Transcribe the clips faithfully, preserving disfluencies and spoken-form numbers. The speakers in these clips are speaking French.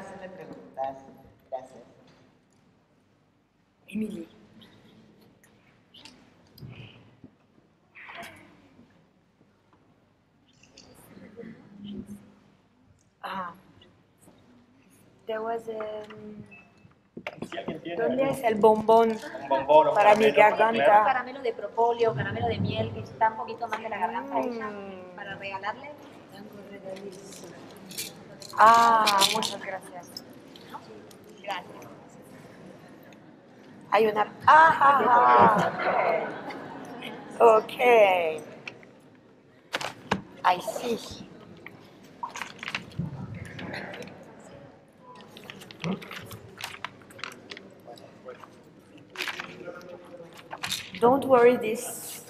hacerle preguntas. Gracias. Émilie. Ah. There was a... Si alguien tiene ¿Dónde algún- es el bombón un bombón o un para mi caramelo, Un garganta? caramelo de propóleo, caramelo de miel, que está un poquito más de la garganta a ella, Mm. para regalarle. Ah, muchas gracias. Gracias. Hay una... Ah, ok. Ok. I see. Don't worry, these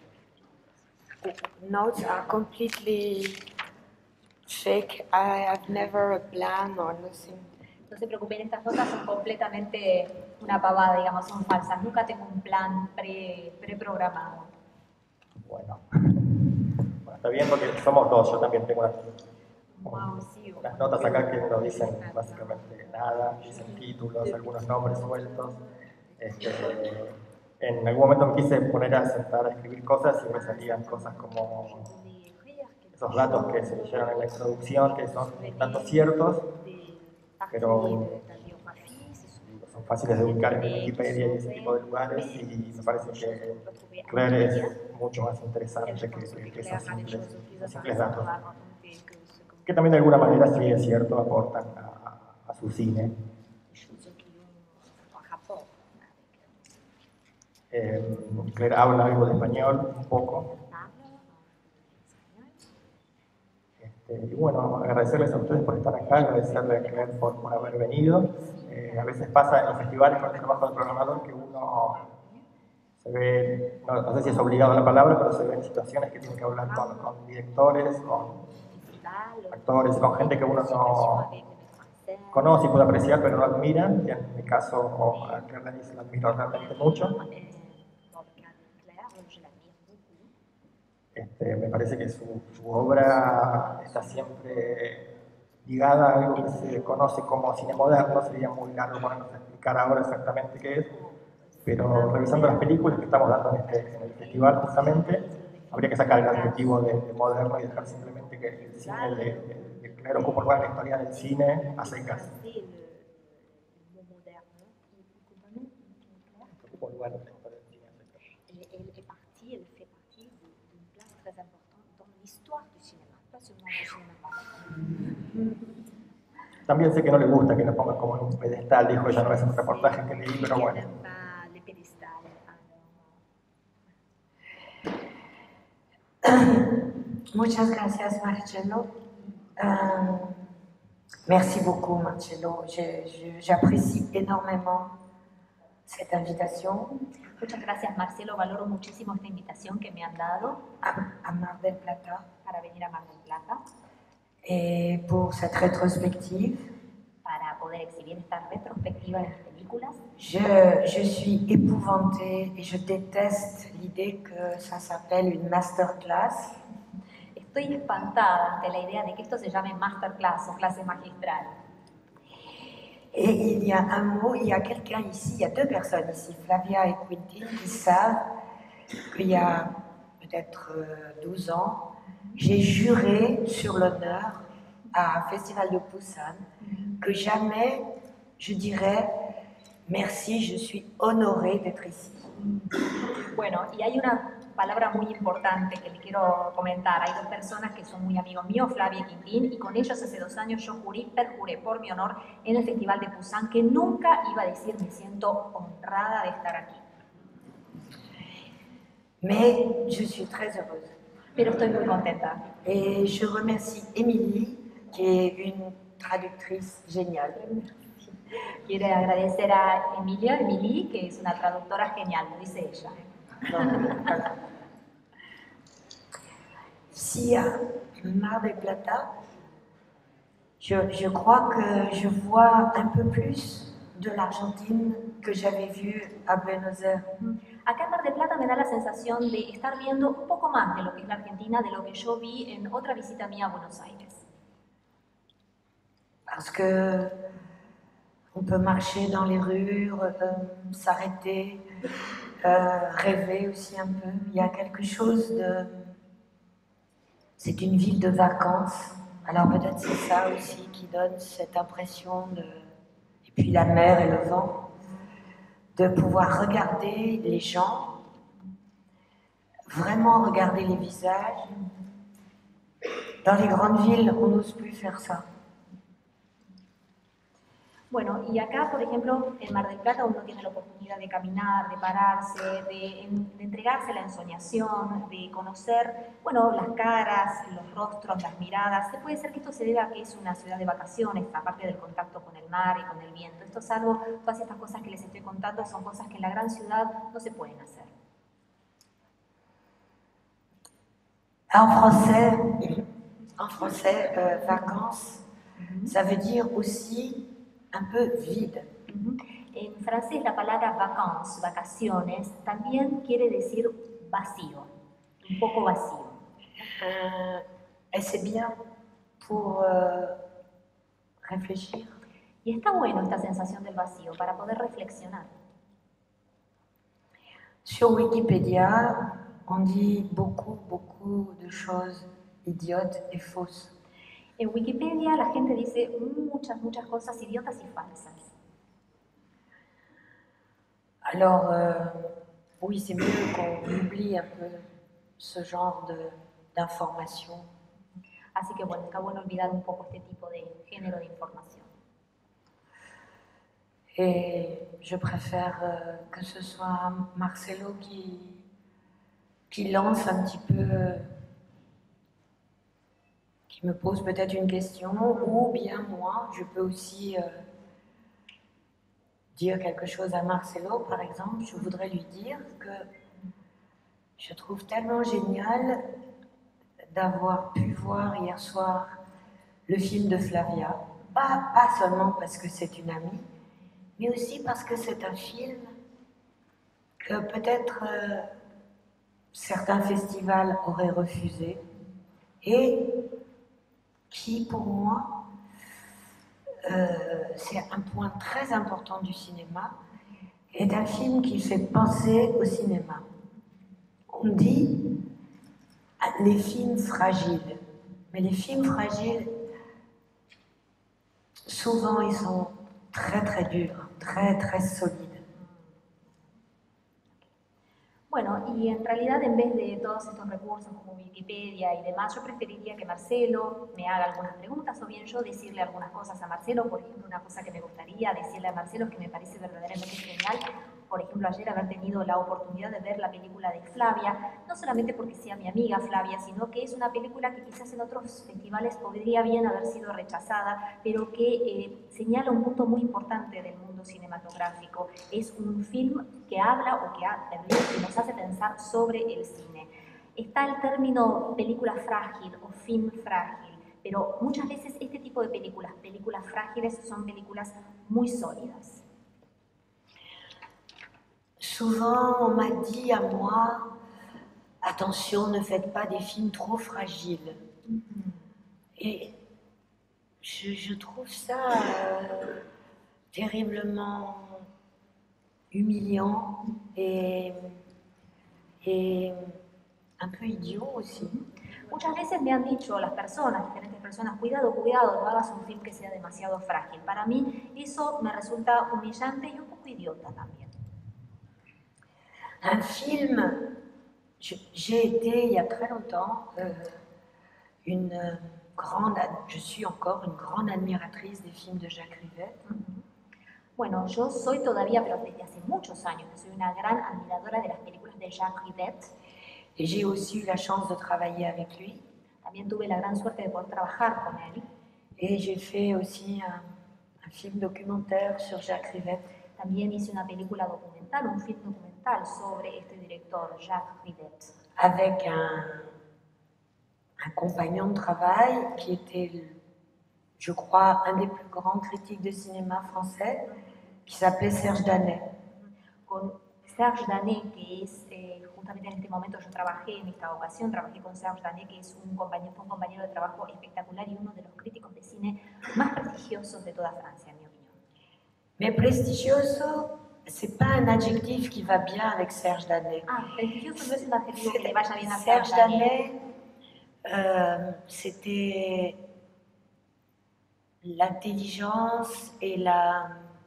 notes are completely fake. I have never a plan or nothing. No se preocupen, estas notas son completamente una pavada, digamos, son falsas. Nunca tengo un plan pre, preprogramado. Bueno. Bueno, está bien porque somos dos, yo también tengo unas, Wow, sí. unas notas acá que no dicen básicamente nada, dicen títulos, algunos nombres sueltos. Este, en algún momento me quise poner a sentar a escribir cosas y me salían cosas como esos datos que se leyeron en la introducción, que son un tanto ciertos, pero son fáciles de ubicar en Wikipedia y ese tipo de lugares, y me parece que Claire es mucho más interesante que, que, que esos, simples, esos simples datos, que también de alguna manera, sí es cierto, aportan a, a su cine. Eh, Claire habla algo de español, un poco. Este, y bueno, agradecerles a ustedes por estar acá, agradecerle a Claire por, por haber venido. Eh, a veces pasa en los festivales con el trabajo del programador que uno se ve, no, no sé si es obligado la palabra, pero se ve en situaciones que tiene que hablar con, con directores, con actores, con gente que uno no conoce y puede apreciar, pero no admira. Y en mi caso, a Claire Denis la admiro realmente mucho. Este, me parece que su, su obra está siempre ligada a algo que se conoce como cine moderno. Sería muy largo ponernos a explicar ahora exactamente qué es, pero revisando las películas que estamos dando en, este, en el festival justamente, habría que sacar el adjetivo de, de moderno y dejar simplemente que el cine de, de, de Claire ocupa un lugar en la historia del cine a secas. Ocupa un lugar en la historia del cine a secas. Elle est partie, elle fait partie d'une place très importante dans l'histoire du cinéma, pas seulement du cinéma. También sé que no le gusta que lo pongan como en un pedestal, dijo ella, no es un reportaje que leí, pero bueno. Muchas gracias, Marcello. Euh, merci beaucoup, Marcello. Je- je- J'apprécie énormément cette invitation Muchas gracias, Marcelo. Valoro muchísimo esta invitación que me han dado à, à Mar del Plata para venir a Mar del Plata, et pour cette rétrospective. para poder exhibir esta retrospectiva de mis películas. Je, je suis épouvantée et je déteste l'idée que ça s'appelle une masterclass. Estoy espantada ante la idea de que esto se llame masterclass o clase magistral. Et il y a un mot, il y a quelqu'un ici, il y a deux personnes ici, Flavia et Quentin, qui savent qu'il y a peut-être douze ans, j'ai juré sur l'honneur à un festival de Busan que jamais je dirais merci, je suis honorée d'être ici. Bueno, y hay una palabra muy importante que le quiero comentar. Hay dos personas que son muy amigos míos, Flavia y Quintín, y con ellos hace dos años yo juré, perjuré por mi honor en el Festival de Busan que nunca iba a decir me siento honrada de estar aquí. Mais je suis très heureuse. Pero estoy muy contenta. Et je remercie Émilie, qui est une traductrice géniale. Quiero agradecer a Emilia, Emily, que es una traductora genial, lo dice ella. Ici à Mar del Plata, je, je crois que je vois un peu plus de l'Argentine que j'avais vu à Buenos Aires. Acá en Mar del Plata me da la sensación de estar viendo un poco más de lo que es la Argentina, de lo que yo vi en otra visita mía a Buenos Aires. Parce que on peut marcher dans les rues, euh, s'arrêter, euh, rêver aussi un peu. Il y a quelque chose de... C'est une ville de vacances. Alors peut-être c'est ça aussi qui donne cette impression de... Et puis la mer et le vent. De pouvoir regarder les gens, vraiment regarder les visages. Dans les grandes villes, on n'ose plus faire ça. Bueno, y acá, por ejemplo, en Mar del Plata uno tiene la oportunidad de caminar, de pararse, de, de entregarse a la ensoñación, de conocer, bueno, las caras, los rostros, las miradas. Puede ser que esto se deba a que es una ciudad de vacaciones, aparte del contacto con el mar y con el viento. Esto es algo, todas estas cosas que les estoy contando son cosas que en la gran ciudad no se pueden hacer. En français, en français euh, vacances, mm-hmm. Ça veut dire aussi un peu vide. Uh-huh. En francés la palabra vacances, vacaciones, también quiere decir vacío, un poco vacío. Euh, et c'est bien pour euh, réfléchir. Y está bueno esta sensación del vacío para poder reflexionar. Sur Wikipédia, on dit beaucoup, beaucoup de choses idiotes et fausses. En Wikipedia la gente dice muchas, muchas cosas idiotas y falsas. Alors, euh, oui, c'est mieux qu'on oublie un peu ce genre d'informations. Así que bueno, está bueno olvidar un poco este tipo de género de información. Et je préfère euh, que ce soit Marcelo qui, qui lance un petit peu... Euh, qui me pose peut-être une question, ou bien moi, je peux aussi euh, dire quelque chose à Marcelo, par exemple. Je voudrais lui dire que je trouve tellement génial d'avoir pu voir hier soir le film de Flavia, pas, pas seulement parce que c'est une amie, mais aussi parce que c'est un film que peut-être euh, certains festivals auraient refusé, et qui, pour moi, euh, c'est un point très important du cinéma, est un film qui fait penser au cinéma. On dit les films fragiles, mais les films fragiles, souvent, ils sont très, très durs, très, très solides. Bueno, y en realidad en vez de todos estos recursos como Wikipedia y demás, yo preferiría que Marcelo me haga algunas preguntas o bien yo decirle algunas cosas a Marcelo. Por ejemplo, una cosa que me gustaría decirle a Marcelo que me parece verdaderamente genial, por ejemplo, ayer haber tenido la oportunidad de ver la película de Flavia, no solamente porque sea mi amiga Flavia, sino que es una película que quizás en otros festivales podría bien haber sido rechazada, pero que eh, señala un punto muy importante del mundo cinematográfico. Es un film que habla o que, ha, que nos hace pensar sobre el cine. Está el término película frágil o film frágil, pero muchas veces este tipo de películas, películas frágiles, son películas muy sólidas. Souvent, on m'a dit à moi, attention, ne faites pas des films trop fragiles. Mm-hmm. Et je, je trouve ça euh, terriblement humiliant et, et un peu idiot aussi. Muchas veces me han dicho las personas, diferentes personas, cuidado, cuidado, no hagas un film que sea demasiado frágil. Para mí eso me resulta humillante y un poco idiota también. Un film, j'ai été il y a très longtemps euh, une grande, je suis encore une grande admiratrice des films de Jacques Rivette. Mm-hmm. Bueno, yo soy todavía, pero desde hace muchos años, soy una gran admiradora de las películas de Jacques Rivette. Et j'ai aussi eu la chance de travailler avec lui. También tuve la gran suerte de poder trabajar con él. Et j'ai fait aussi un, un film documentaire sur Jacques Rivette. También hice una película documental, un film documental sobre este director, Jacques Rivette. Avec un, un compagnon de travail qui était, je crois, un des plus grands critiques de cinéma français, qui s'appelait Serge Danet. Con Serge Danet, que es, eh, justamente en este momento yo trabajé, en esta ocasión trabajé con Serge Danet, que es un compañero, un compañero de trabajo espectacular y uno de los críticos de de cine más prestigiosos de toda Francia, en mi opinión. Mais prestigioso, c'est pas un adjectif qui va bien avec Serge Daney. Ah, prestigioso no es un adjetivo que le vaya bien a Serge Serge Daney. Daney, euh, c'était l'intelligence et la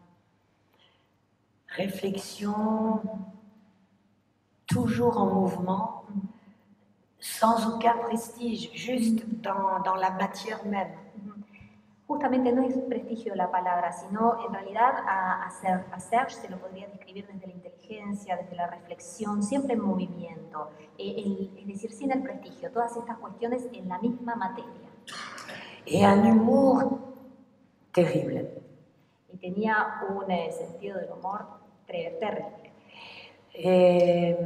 réflexion toujours en mouvement, sans aucun prestige, juste dans, dans la matière même. Justamente no es prestigio la palabra, sino en realidad a, a, Ser, a Serge se lo podría describir desde la inteligencia, desde la reflexión, siempre en movimiento, eh, el, es decir, sin el prestigio, todas estas cuestiones en la misma materia. Et un humour terrible. Y tenía un eh, sentido del humor ter terrible. Et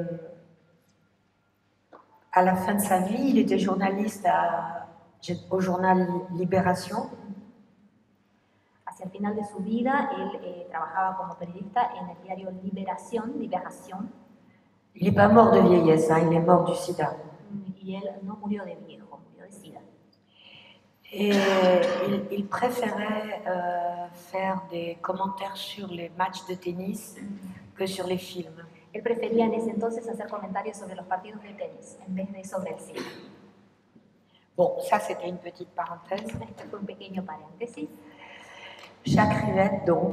à la fin de sa vie, il était journaliste à, au journal Libération. Hacia el final de su vida, él eh, trabajaba como periodista en el diario Libération, Libération. Il n'est pas mort de vieillesse, hein, il est mort du sida. Y él no murió de viejo, murió de sida. Et il, il préférait euh, faire des commentaires sur les matchs de tennis que sur les films. Él prefería en ese entonces hacer comentarios sobre los partidos de tenis en vez de sobre el cine. Bon, ça c'était une petite parenthèse. Este fue un pequeño paréntesis. Jacques Rivette, donc,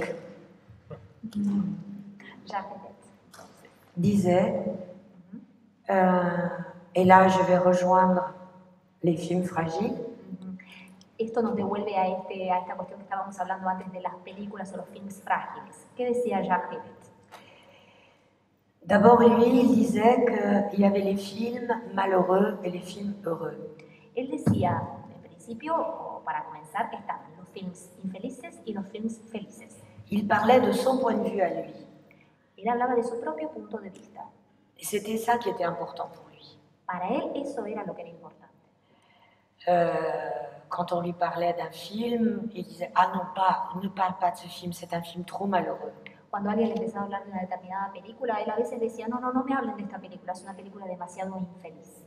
Jacques Rivette disait, euh, et là je vais rejoindre les films fragiles. Esto nos devuelve a, este, a esta cuestión que estábamos hablando antes de las películas o los films frágiles. ¿Qué decía Jacques Rivette? D'abord, lui, il disait qu'il y avait les films malheureux et les films heureux. Él decía, en principio, o para comenzar, que estaban los films infelices y los films felices. Il parlait de son point de vue à lui. Él hablaba de su propio punto de vista. Et c'était ça qui était important pour lui. Para él, eso era lo que era importante. Euh, quand on lui parlait d'un film, il disait « Ah non, pas, ne parle pas de ce film, c'est un film trop malheureux. » Cuando alguien le empezaba a hablar de una determinada película, él a veces decía, no, no, no me hablen de esta película, es una película demasiado infeliz.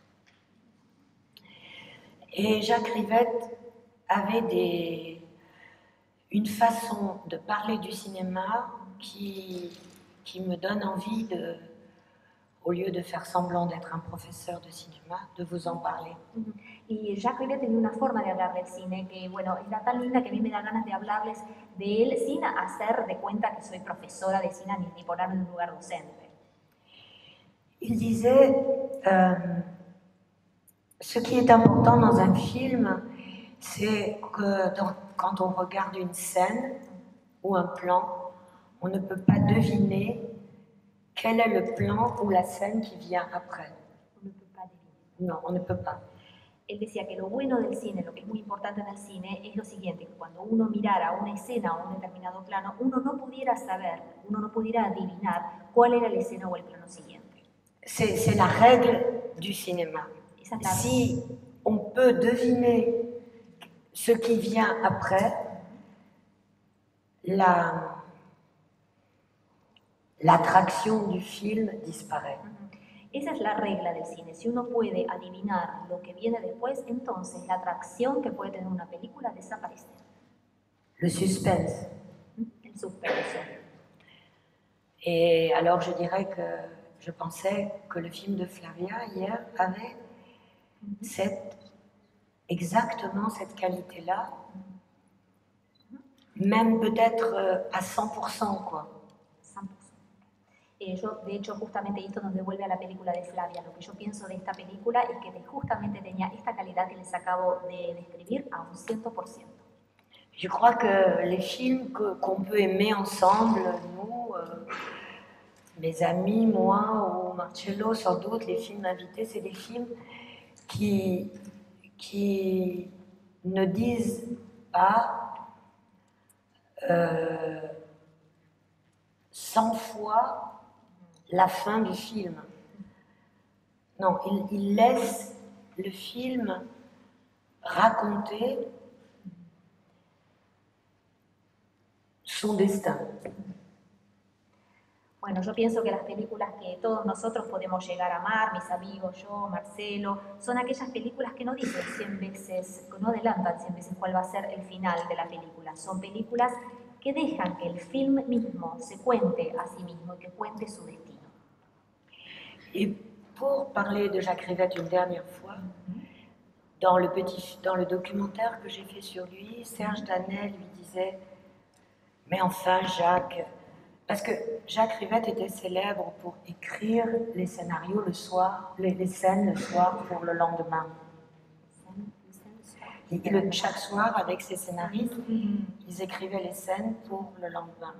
Et Jacques Rivette avait des, une façon de parler du cinéma qui, qui me donne envie de, au lieu de faire semblant d'être un professeur de cinéma, de vous en parler. Y Jacques Rivette tenía una forma de hablar del cine que, bueno, era tan linda que a mí me da ganas de hablarles de él sin hacer de cuenta que soy profesora de cine ni, ni ponerme en un lugar docente. Il disait, euh, ce qui est important dans un film, c'est que dans, quand on regarde une scène ou un plan, on ne peut pas deviner quel est le plan ou la scène qui vient après. On ne peut pas deviner. Non, on ne peut pas. Él decía que lo bueno del cine, lo que es muy importante en el cine, es lo siguiente, que cuando uno mirara una escena o un determinado plano, uno no pudiera saber, uno no pudiera adivinar cuál era la escena o el plano siguiente. C'est, c'est la règle du cinéma. Esa es la Si on peut deviner ce qui vient après, la, l'attraction du film disparaît. Esa es la regla del cine. Si uno puede adivinar lo que viene después, entonces la atracción que puede tener una película desaparece. Le suspense. El suspenso. Et alors je dirais que je pensais que le film de Flavia hier avait cette, exactement cette qualité-là, même peut-être à cent pour cent, quoi. Eh, yo, de hecho, justamente esto nos devuelve a la película de Flavia. Lo que yo pienso de esta película es que de, justamente tenía esta calidad que les acabo de describir a un cien por ciento. Je crois que les films que, qu'on peut aimer ensemble, nous, euh, mes amis, moi ou Marcello, sans doute, les films invités, c'est des films qui, qui ne disent pas euh, cent fois la fin du film. Non, il, il laisse le film raconter son destin. Bueno, yo pienso que las películas que todos nosotros podemos llegar a amar, mis amigos, yo, Marcelo, son aquellas películas que no dicen cien veces, que no adelantan cien veces cuál va a ser el final de la película. Son películas que dejan que el film mismo se cuente a sí mismo y que cuente su destino. Et pour parler de Jacques Rivette une dernière fois, dans le, petit, dans le documentaire que j'ai fait sur lui, Serge Danel lui disait « Mais enfin, Jacques... » Parce que Jacques Rivette était célèbre pour écrire les scénarios le soir, les, les scènes le soir pour le lendemain. Et le, chaque soir, avec ses scénaristes, ils écrivaient les scènes pour le lendemain.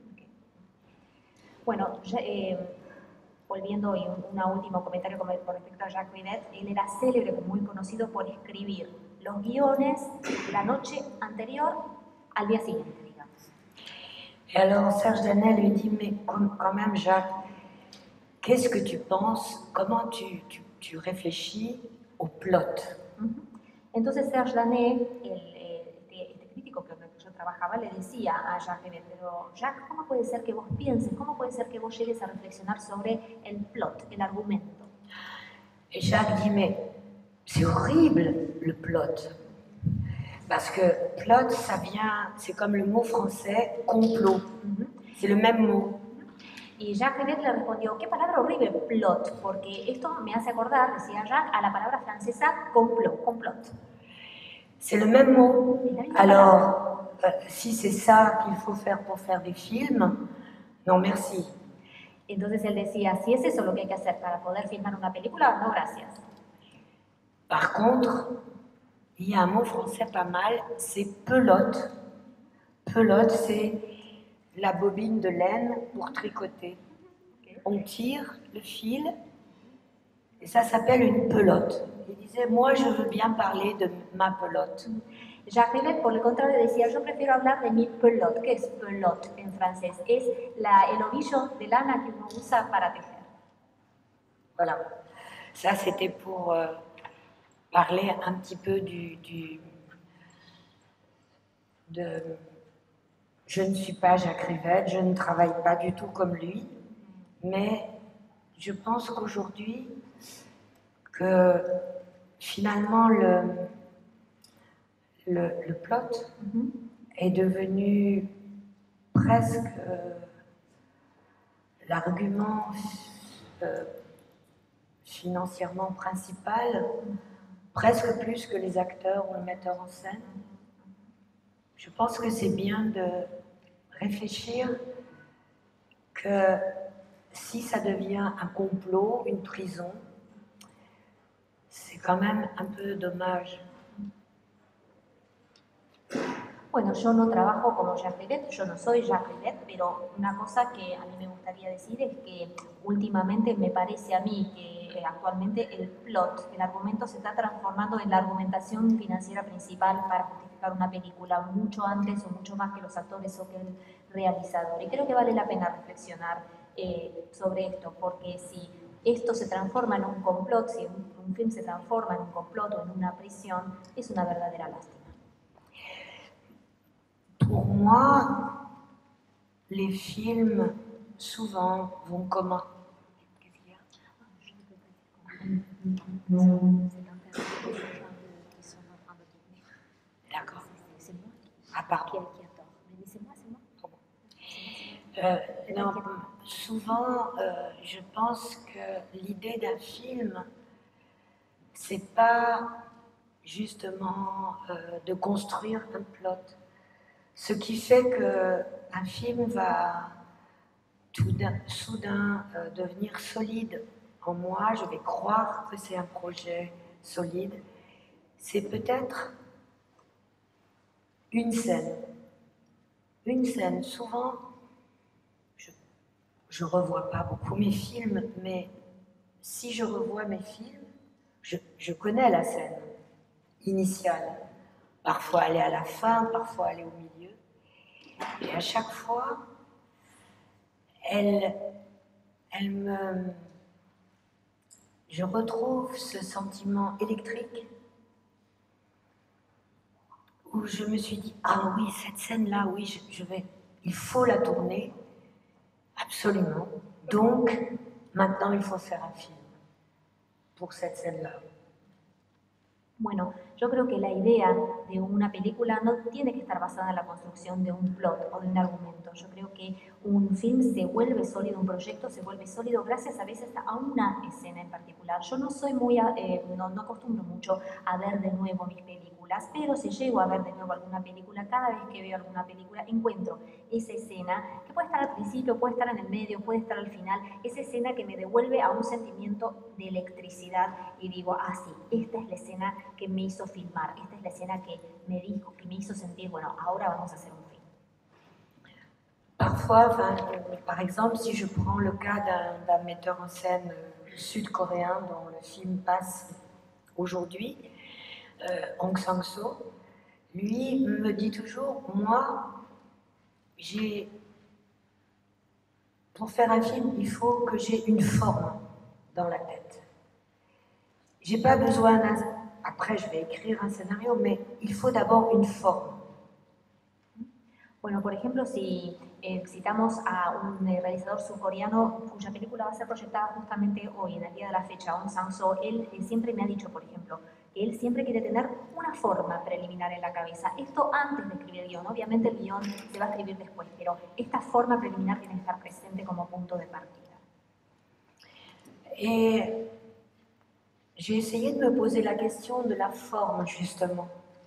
Bueno, ya, eh, volviendo y un, un último comentario con, con respecto a Jacques Rivette, él era célebre, muy conocido por escribir los guiones la noche anterior al día siguiente, digamos. Et alors Serge Danel lui dit, mais quand même Jacques, qu'est-ce que tu penses, comment tu, tu, tu réfléchis au plot? Uh-huh. Entonces Serge Danel, el, este, este crítico con el que yo trabajaba, le decía a Jacques Rivette, pero Jacques, ¿cómo puede ser que vos pienses, cómo puede ser que vos llegues a reflexionar sobre el plot, el argumento? Et Jacques dit, mais c'est horrible le plot. Parce que plot, ça vient, c'est comme le mot français complot. Uh-huh. C'est le même mot. Y Jacques Rivette le respondió, qué palabra horrible, plot, porque esto me hace acordar, decía Jacques, a la palabra francesa complot, complot. C'est le même mot. Alors, euh, si c'est ça qu'il faut faire pour faire des films, non merci. Entonces él decía, si es eso lo que hay que hacer para poder filmar una película, no gracias. Par contre, il y a un mot français pas mal, c'est pelote. Pelote, c'est la bobine de laine pour tricoter. On tire le fil et ça s'appelle une pelote. Il disait, moi je veux bien parler de ma pelote. Jacques Rivette, por el contrario, decía, yo prefiero hablar de mi pelote. ¿Qué es pelote en francés? Es la, el ovillo de lana que uno usa para tejer. Voilà. Ça, c'était pour euh, parler un petit peu du, du de... Je ne suis pas Jacques Rivette, je ne travaille pas du tout comme lui, mais je pense qu'aujourd'hui, que finalement le, le, le plot mm-hmm. est devenu presque euh, l'argument euh, financièrement principal, presque plus que les acteurs ou le metteur en scène. Je pense que c'est bien de réfléchir que si ça devient un complot, une prison, c'est quand même un peu dommage. Bueno, yo no trabajo como Jacques Rivette, yo no soy Jacques Rivette, pero una cosa que a mí me gustaría decir es que últimamente me parece a mí que actualmente el plot, el argumento se está transformando en la argumentación financiera principal para justificar una película, mucho antes o mucho más que los actores o que el realizador. Y creo que vale la pena reflexionar eh, sobre esto, porque si esto se transforma en un complot, si un, un film se transforma en un complot o en una prisión, es una verdadera lástima. Pour moi, les films, souvent, vont comment? D'accord. Ah, pardon. Euh, non, souvent, euh, je pense que l'idée d'un film, c'est pas justement euh, de construire un plot. Ce qui fait qu'un film va tout d'un, soudain euh, devenir solide en moi, je vais croire que c'est un projet solide, c'est peut-être une scène. Une scène, souvent, je ne revois pas beaucoup mes films, mais si je revois mes films, je, je connais la scène initiale. Parfois elle est à la fin, parfois elle est au milieu. Et à chaque fois, elle, elle me... Je retrouve ce sentiment électrique où je me suis dit, ah oui, cette scène-là, oui, je, je vais, il faut la tourner Absolument. Donc, maintenant, il faut faire un film pour cette scène-là. Bueno, yo creo que la idea de una película no tiene que estar basada en la construcción de un plot o de un argumento. Yo creo que un film se vuelve sólido, un proyecto se vuelve sólido gracias a veces a una escena en particular. Yo no soy muy, eh, no, no acostumbro mucho a ver de nuevo mis películas, pero si llego a ver de nuevo alguna película, cada vez que veo alguna película encuentro esa escena, que puede estar al principio, puede estar en el medio, puede estar al final, esa escena que me devuelve a un sentimiento de electricidad y digo, ah sí, esta es la escena que me hizo filmar, esta es la escena que me dijo, que me hizo sentir, bueno, ahora vamos a hacer un film. Parfois, enfin, euh, par exemple, si je prends le cas d'un d'un metteur en scène euh, sud-coréen dont le film passe aujourd'hui, euh, Hong Sang-soo, lui me dit toujours, moi, j'ai, pour faire un film, il faut que j'ai une forme dans la tête. J'ai pas besoin d'un, après je vais écrire un scénario, mais il faut d'abord une forme. Bueno, por ejemplo, si eh, citamos a un eh, realizador surcoreano cuya película va a ser proyectada justamente hoy, en el día de la fecha, Hong Sang-soo, él eh, siempre me ha dicho, por ejemplo, que él siempre quiere tener una forma preliminar en la cabeza. Esto antes de escribir el guión. Obviamente el guión se va a escribir después, pero esta forma preliminar tiene que estar presente como punto de partida. Et j'ai essayé de me poser la question de la forme, justement.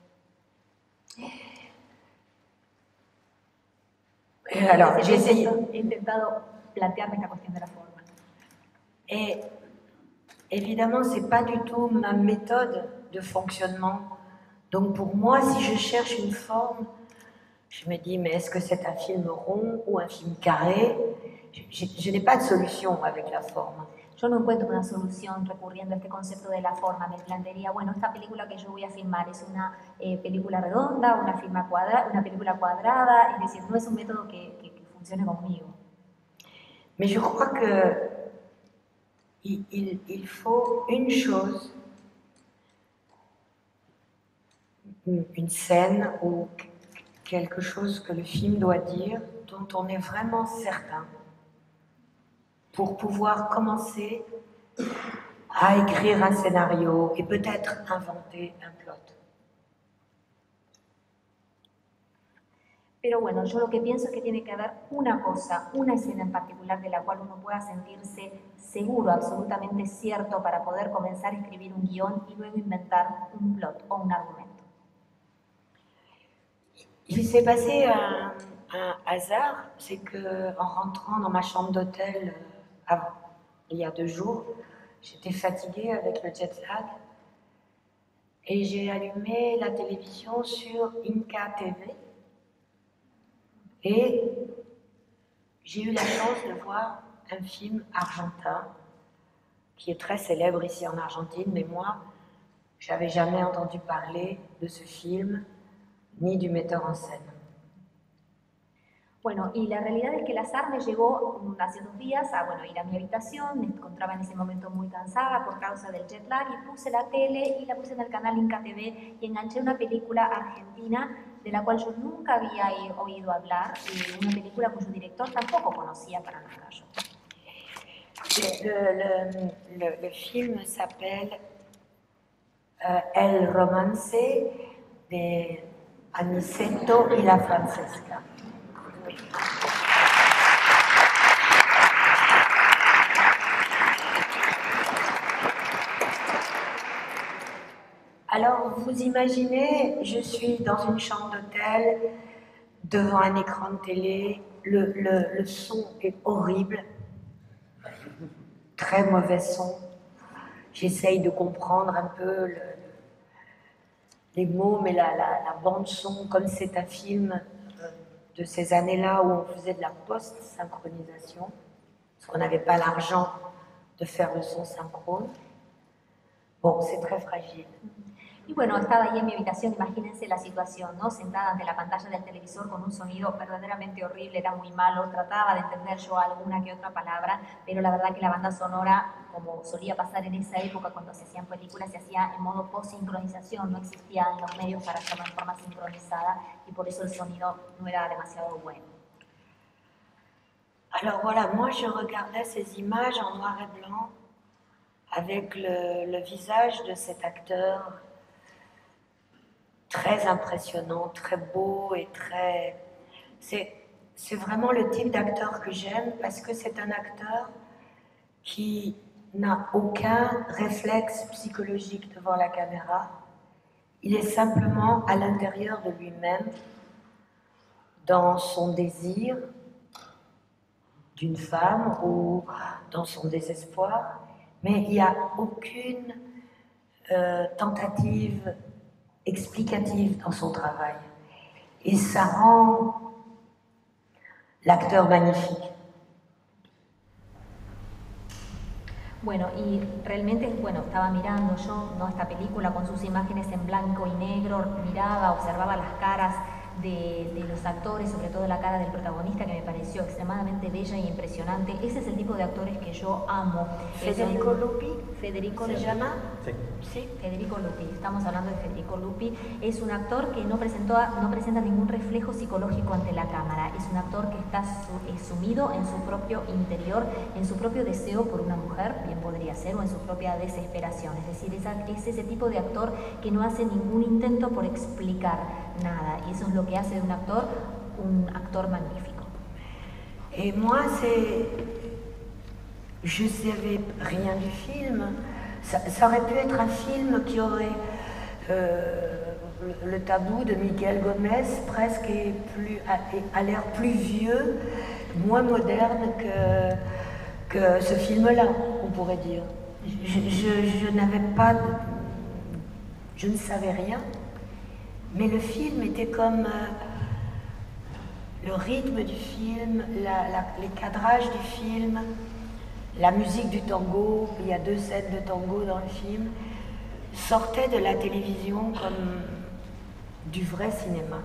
Et alors, j'ai essayé. He intentado plantearme esta cuestión de la forma. Et évidemment, ce n'est pas du tout ma méthode de fonctionnement. Donc pour moi, si je cherche une forme, je me dis, mais est-ce que c'est un film rond ou un film carré? Je, je, je n'ai pas de solution avec la forme. Yo no encuentro una solución recurriendo a este concepto de la forma. Me plantearía, bueno, esta película que yo voy a filmar es una eh, película redonda, una, filma cuadra, una película cuadrada, es decir, no es un método que, que, que funcione conmigo. Mais je crois que il, il, il faut une chose, une scène ou quelque chose que le film doit dire, dont on est vraiment certain, pour pouvoir commencer à écrire un scénario et peut-être inventer un plot. Pero bueno, yo lo que pienso es que tiene que haber una cosa, una escena en particular de la cual uno pueda sentirse seguro, absolutamente cierto, para poder comenzar a escribir un guión y luego inventar un plot o un argumento. Il s'est passé un, un hasard, c'est qu'en rentrant dans ma chambre d'hôtel avant, il y a deux jours, j'étais fatiguée avec le jet lag et j'ai allumé la télévision sur Inca T V et j'ai eu la chance de voir un film argentin qui est très célèbre ici en Argentine, mais moi, je n'avais jamais entendu parler de ce film ni du metteur en scène. Bueno, y la realidad es que el azar me llevó hace dos días a bueno, ir a mi habitación, me encontraba en ese momento muy cansada por causa del jet lag y puse la tele y la puse en el canal Inca T V y enganché una película argentina de la cual yo nunca había oído hablar y una película cuyo director tampoco conocía para nada yo. Le, le, le, le film s'appelle euh, El Romance de Aniceto y la Francesca. Alors, vous imaginez, je suis dans une chambre d'hôtel, devant un écran de télé, le, le, le son est horrible, très mauvais son. J'essaye de comprendre un peu le, les mots, mais la, la, la bande-son, comme c'est un film de ces années-là où on faisait de la post-synchronisation, parce qu'on n'avait pas l'argent de faire le son synchrone. Bon, c'est très fragile. Y bueno, estaba ahí en mi habitación, imagínense la situación, ¿no? Sentada ante la pantalla del televisor con un sonido verdaderamente horrible, era muy malo, trataba de entender yo alguna que otra palabra, pero la verdad que la banda sonora, como solía pasar en esa época cuando se hacían películas, se hacía en modo post-sincronización, no existían los medios para hacerlo en forma sincronizada y por eso el sonido no era demasiado bueno. Alors voilà, moi je regardais ces images en noir et blanc avec le, le visage de cet acteur très impressionnant, très beau et très... C'est, c'est vraiment le type d'acteur que j'aime parce que c'est un acteur qui n'a aucun réflexe psychologique devant la caméra. Il est simplement à l'intérieur de lui-même, dans son désir d'une femme ou dans son désespoir, mais il n'y a aucune euh, tentative explicative dans son travail. Et ça rend l'acteur magnifique. Bueno, y realmente, bueno, estaba mirando yo, ¿no?, esta película con sus imágenes en blanco y negro, miraba, observaba las caras de, de los actores, sobre todo la cara del protagonista, que me pareció extremadamente bella e impresionante. Ese es el tipo de actores que yo amo. Federico Es un, Lupi, Federico ¿se Lupi. llama? Sí. Sí. Federico Lupi, estamos hablando de Federico Lupi. Es un actor que no, presentó, no presenta ningún reflejo psicológico ante la cámara. Es un actor que está su, sumido en su propio interior, en su propio deseo por una mujer, bien podría ser, o en su propia desesperación. Es decir, es, es ese tipo de actor que no hace ningún intento por explicar nada. Y eso es lo que hace de un actor un actor magnifico. Et moi, c'est... Je ne savais rien du film. Ça, ça aurait pu être un film qui aurait euh, le, le tabou de Miguel Gomez, presque, et plus, a, a l'air plus vieux, moins moderne que, que ce film-là, on pourrait dire. Je, je, je n'avais pas... De, je ne savais rien, mais le film était comme... Euh, le rythme du film, la, la, les cadrages du film, la musique du tango, il y a deux scènes de tango dans le film, sortaient de la télévision comme du vrai cinéma.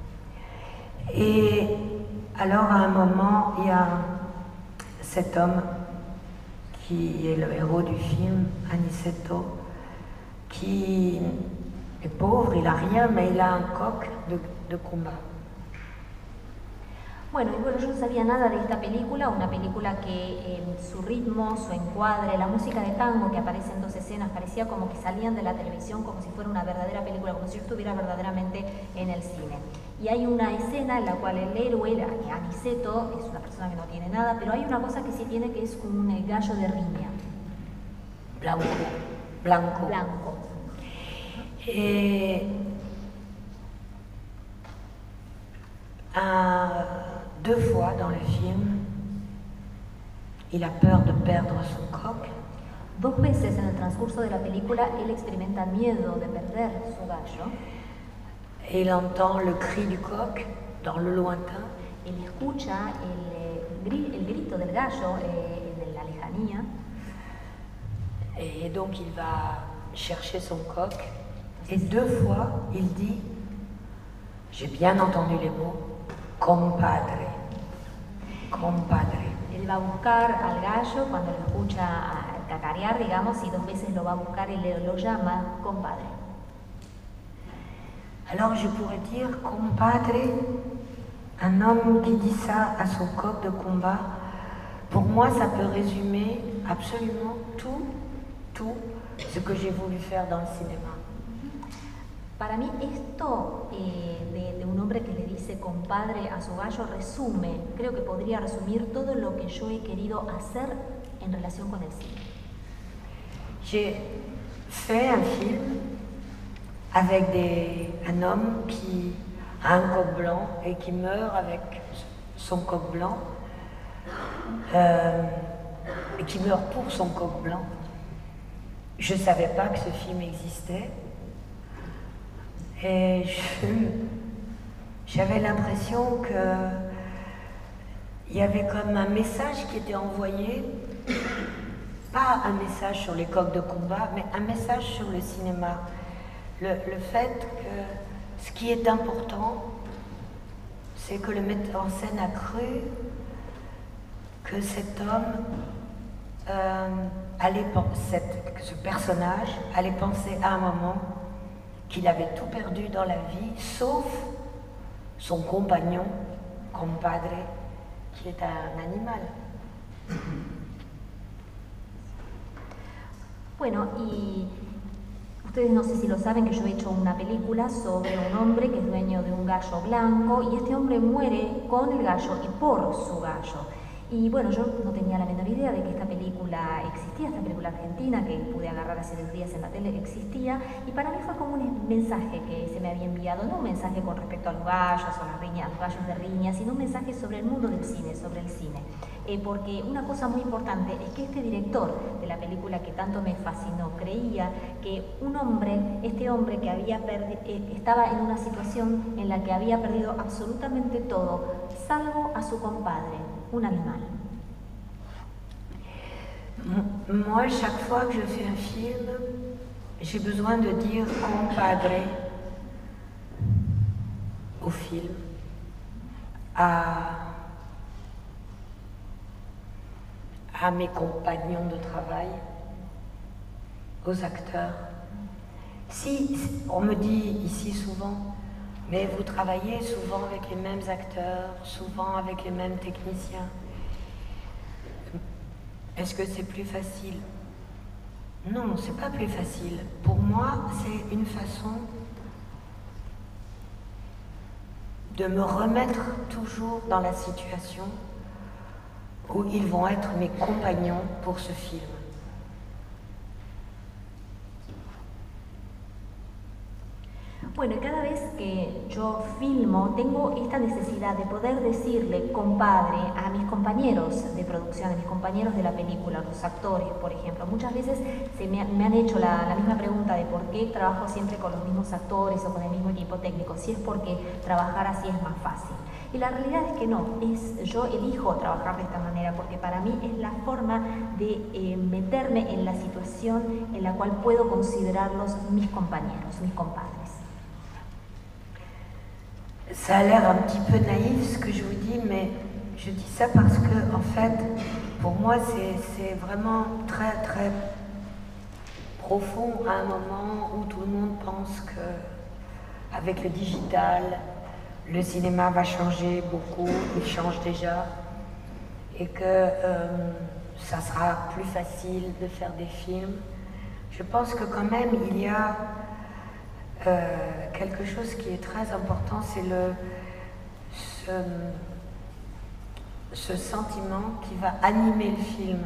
Et alors à un moment, il y a cet homme qui est le héros du film, Aniceto, qui est pauvre, il n'a rien, mais il a un coq de, de combat. Bueno, y bueno, yo no sabía nada de esta película, una película que en eh, su ritmo, su encuadre, la música de tango que aparece en dos escenas, parecía como que salían de la televisión como si fuera una verdadera película, como si yo estuviera verdaderamente en el cine. Y hay una escena en la cual el héroe, Aniceto, es una persona que no tiene nada, pero hay una cosa que sí tiene, que es un gallo de riña. Blanco. Blanco. Blanco. Et... Un, deux fois dans le film, il a peur de perdre son coq. Dos veces en el transcurso de la película él experimenta miedo de perder su gallo. Et il entend le cri du coq dans le lointain. Él escucha el, el grito del gallo eh, en la lejanía. Et donc il va chercher son coq. Et deux fois, il dit, j'ai bien entendu les mots, compadre, compadre. Él va a buscar al gallo cuando lo escucha cacarear, digamos, y dos veces lo va a buscar y le, lo llama compadre. Alors je pourrais dire, compadre, un homme qui dit ça à son coq de combat, pour moi ça peut résumer absolument tout, tout ce que j'ai voulu faire dans le cinéma. Para mí esto eh, de, de un hombre que le dice compadre a su gallo resume, creo que podría resumir todo lo que yo he querido hacer en relación con el cine. J'ai fait un film avec des, un homme qui a un coq blanc et qui meurt avec son coq blanc, euh, et qui meurt pour son coq blanc. Je ne savais pas que ce film existait. Et j'avais l'impression qu'il y avait comme un message qui était envoyé, pas un message sur les coqs de combat, mais un message sur le cinéma. Le, le fait que ce qui est important, c'est que le metteur en scène a cru que cet homme, euh, allait, cette, que ce personnage allait penser à un moment qu'il avait tout perdu dans la vie, sauf son compagnon, compadre, qui est un animal. Bueno, y ustedes no sé si lo saben que yo he hecho una película sobre un hombre que es dueño de un gallo blanco y este hombre muere con el gallo y por su gallo. Y bueno, yo no tenía la menor idea de que esta película existía, esta película argentina que pude agarrar hace dos días en la tele, existía, y para mí fue como un mensaje que se me había enviado, no un mensaje con respecto a los gallos o las riñas, los gallos de riña, sino un mensaje sobre el mundo del cine, sobre el cine. Eh, porque una cosa muy importante es que este director de la película que tanto me fascinó creía que un hombre, este hombre que había perdi- eh, estaba en una situación en la que había perdido absolutamente todo, salvo a su compadre, un animal. Moi, chaque fois que je fais un film, j'ai besoin de dire compadre au film, à, à mes compagnons de travail, aux acteurs. Si, on me dit ici souvent, mais vous travaillez souvent avec les mêmes acteurs, souvent avec les mêmes techniciens. Est-ce que c'est plus facile? Non, c'est pas plus facile. Pour moi, c'est une façon de me remettre toujours dans la situation où ils vont être mes compagnons pour ce film. Bueno, y cada vez que yo filmo, tengo esta necesidad de poder decirle compadre a mis compañeros de producción, a mis compañeros de la película, los actores, por ejemplo. Muchas veces se me, me han hecho la, la misma pregunta de por qué trabajo siempre con los mismos actores o con el mismo equipo técnico, si es porque trabajar así es más fácil. Y la realidad es que no, es, yo elijo trabajar de esta manera porque para mí es la forma de eh, meterme en la situación en la cual puedo considerarlos mis compañeros, mis compadres. Ça a l'air un petit peu naïf ce que je vous dis, mais je dis ça parce que, en fait, pour moi, c'est vraiment très, très profond à un moment où tout le monde pense que, avec le digital, le cinéma va changer beaucoup, il change déjà, et que euh, ça sera plus facile de faire des films. Je pense que quand même, il y a Euh, quelque chose qui est très important, c'est le ce, ce sentiment qui va animer le film.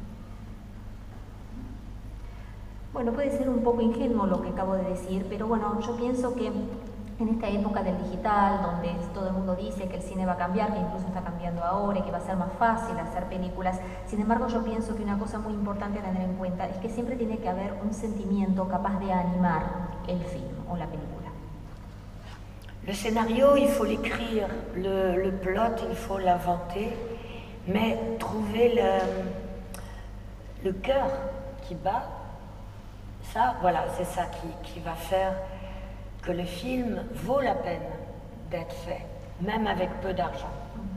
Bueno, puede ser un poco ingenuo lo que acabo de decir, pero bueno, yo pienso que en esta época del digital, donde todo el mundo dice que el cine va a cambiar, que incluso está cambiando ahora y que va a ser más fácil hacer películas, sin embargo yo pienso que una cosa muy importante a tener en cuenta es que siempre tiene que haber un sentimiento capaz de animar el film o la película. Le scénario, il faut l'écrire, le, le plot, il faut l'inventer, mais trouver le, le cœur qui bat, ça, voilà, c'est ça qui, qui va faire que le film vaut la peine d'être fait, même avec peu d'argent.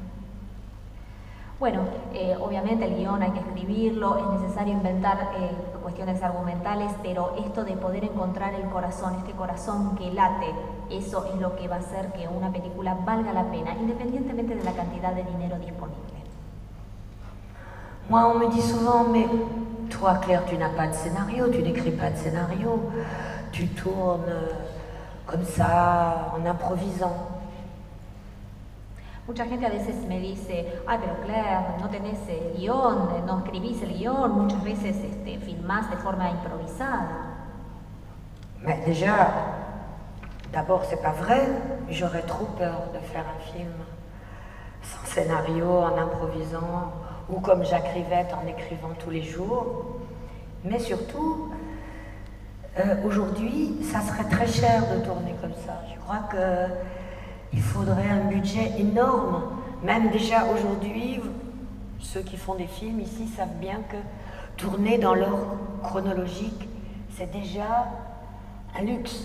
Bueno, eh, obviamente el guión hay que escribirlo, es necesario inventar eh, cuestiones argumentales, pero esto de poder encontrar el corazón, este corazón que late, eso es lo que va a hacer que una película valga la pena, independientemente de la cantidad de dinero disponible. Moi, on me dit souvent, mais toi, Claire, tu n'as pas de scénario, tu n'écris pas de scénario, tu tournes comme ça, en improvisant. Mucha gente a veces me dice, ay, pero Claire, no tenés el guión, no escribís el guión, muchas veces este, filmás de forma improvisada. Mais déjà, d'abord, c'est pas vrai, j'aurais trop peur de faire un film sans scénario, en improvisant, ou comme Jacques Rivette en écrivant tous les jours. Mais surtout, euh, aujourd'hui, ça serait très cher de tourner comme ça. Je crois que il faudrait un budget énorme. Même déjà aujourd'hui, ceux qui font des films ici savent bien que tourner dans l'ordre chronologique, c'est déjà un luxe.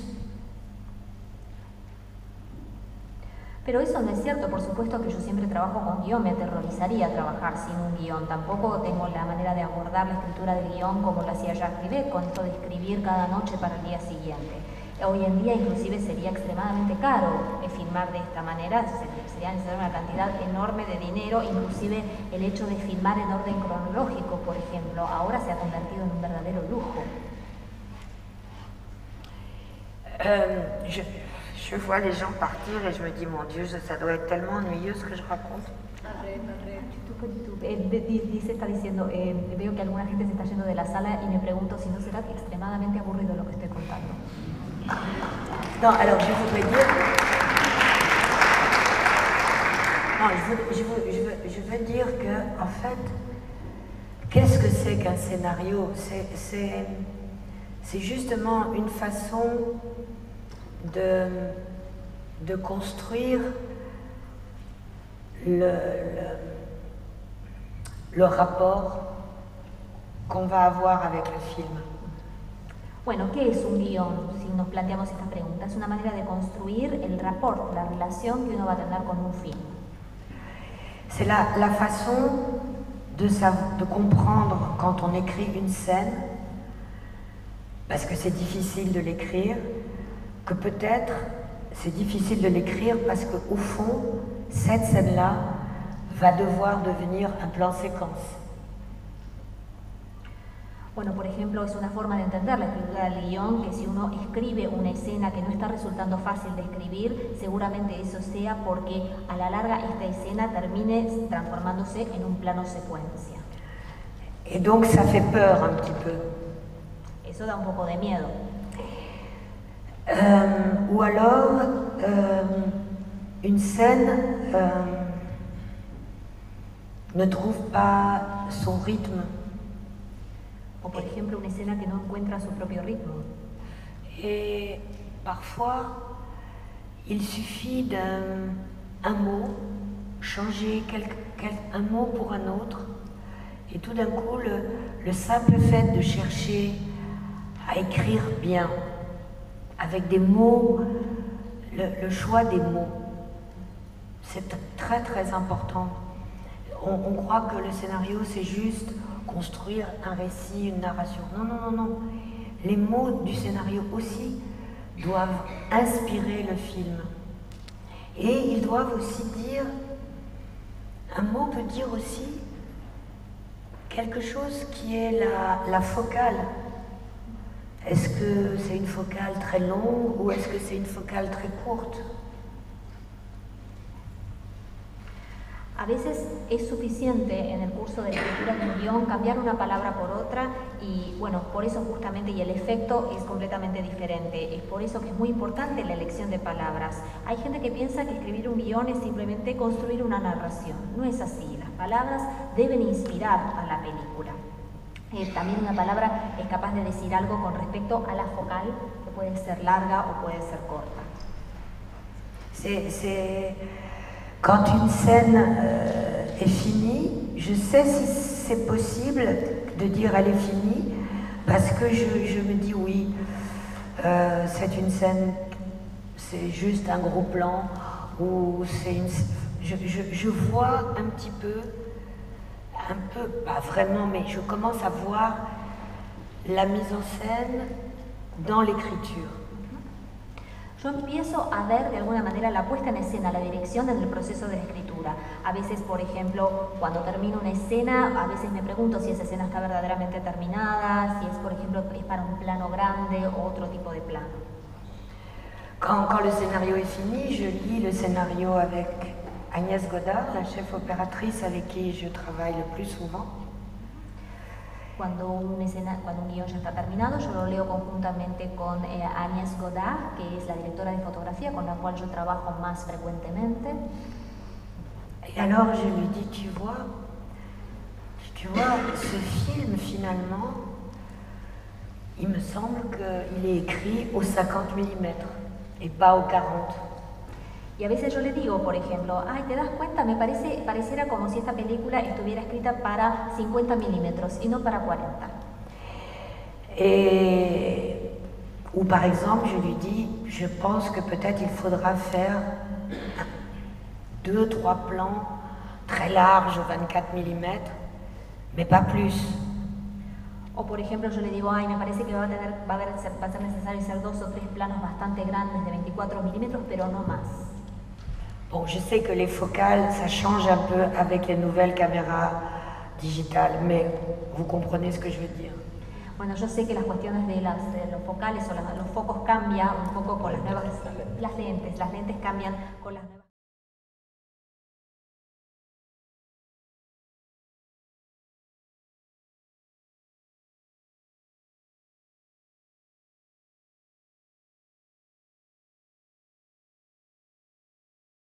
Pero eso no es cierto, por supuesto que yo siempre trabajo con guión, me aterrorizaría trabajar sin un guión. Tampoco tengo la manera de abordar la escritura del guión como lo hacía Jacques Rivette, con esto de escribir cada noche para el día siguiente. Hoy en día inclusive sería extremadamente caro eh, filmar de esta manera, sería necesaria una cantidad enorme de dinero, inclusive el hecho de filmar en orden cronológico, por ejemplo, ahora se ha convertido en un verdadero lujo. Euh, je, je vois les gens partir et je me dis, mon Dieu, ça doit être tellement ennuyeux ce que je raconte. Eh, dice, está diciendo, eh, veo que alguna gente se está yendo de la sala y me pregunto si no será extremadamente aburrido lo que estoy contando. Non, alors je voudrais dire... Non, je veux, je veux, je veux, je veux dire que, en fait, qu'est-ce que c'est qu'un scénario? C'est c'est justement une façon de, de construire le, le, le rapport qu'on va avoir avec le film. Bueno, ¿qué es un guión? Si nos planteamos esta pregunta, es una manera de construir el rapport, la relación que uno va a tener con un film. C'est la, la façon de, de comprendre quand on écrit une scène, parce que c'est difficile de l'écrire, que peut-être c'est difficile de l'écrire parce qu'au fond, cette scène-là va devoir devenir un plan séquence. Bueno, por ejemplo, es una forma de entender la escritura del guión, que si uno escribe una escena que no está resultando fácil de escribir, seguramente eso sea porque a la larga esta escena termine transformándose en un plano secuencia. Et donc ça fait peur un petit peu. Eso da un poco de miedo. Euh, ou alors, euh, une scène euh, ne trouve pas son rythme. O por ejemplo, una escena que no encuentra su propio ritmo. Et parfois, il suffit d'un un mot, changer quelque, quelque, un mot pour un autre, et tout d'un coup, le, le simple fait de chercher à écrire bien, avec des mots, le, le choix des mots, c'est très très important. On, on croit que le scénario, c'est juste construire un récit, une narration. Non, non, non, non. Les mots du scénario aussi doivent inspirer le film. Et ils doivent aussi dire, un mot peut dire aussi quelque chose qui est la, la focale. Est-ce que c'est une focale très longue ou est-ce que c'est une focale très courte? A veces es suficiente en el curso de escritura de un guión cambiar una palabra por otra y bueno, por eso justamente y el efecto es completamente diferente. Es por eso que es muy importante la elección de palabras. Hay gente que piensa que escribir un guión es simplemente construir una narración. No es así, las palabras deben inspirar a la película. Eh, también una palabra es capaz de decir algo con respecto a la focal, que puede ser larga o puede ser corta. C'est... Quand une scène euh, est finie, je sais si c'est possible de dire elle est finie, parce que je, je me dis oui, euh, c'est une scène, c'est juste un gros plan, ou c'est une... Je, je, je vois un petit peu, un peu, pas vraiment, mais je commence à voir la mise en scène dans l'écriture. Yo empiezo a ver de alguna manera la puesta en escena, la dirección en el proceso de la escritura. A veces, por ejemplo, cuando termino una escena, a veces me pregunto si esa escena está verdaderamente terminada, si es, por ejemplo, es para un plano grande o otro tipo de plano. Quand, quand le scénario est fini, je lis le scénario avec Agnès Godard, la chef opératrice avec qui je travaille le plus souvent. Cuando un, escena, cuando un guión ya está terminado, yo lo leo conjuntamente con eh, Agnès Godard, que es la directora de fotografía con la cual yo trabajo más frecuentemente. Et alors je lui dis, tu vois, tu vois, ce film finalement, il me semble qu'il est écrit au cinquante millimètres et pas au quarante. Y a veces yo le digo, por ejemplo, ay, ¿te das cuenta? Me parece, pareciera como si esta película estuviera escrita para cincuenta milímetros y no para cuarenta. Et, ou par exemple, je lui dis, je pense que peut-être il faudra faire deux, trois plans très larges, vingt-quatre millimètres, mais pas plus. O por ejemplo yo le digo, ay, me parece que va a, tener, va a, haber, va a ser necesario hacer dos o tres planos bastante grandes de veinticuatro milímetros, pero no más. Bon, je sais que les focales, ça change un peu avec les nouvelles caméras digitales, mais vous comprenez ce que je veux dire. Bueno, yo sé que las cuestiones de, las, de los focales o las, los focos cambian un poco con las nuevas, las lentes, las lentes cambian con las nuevas.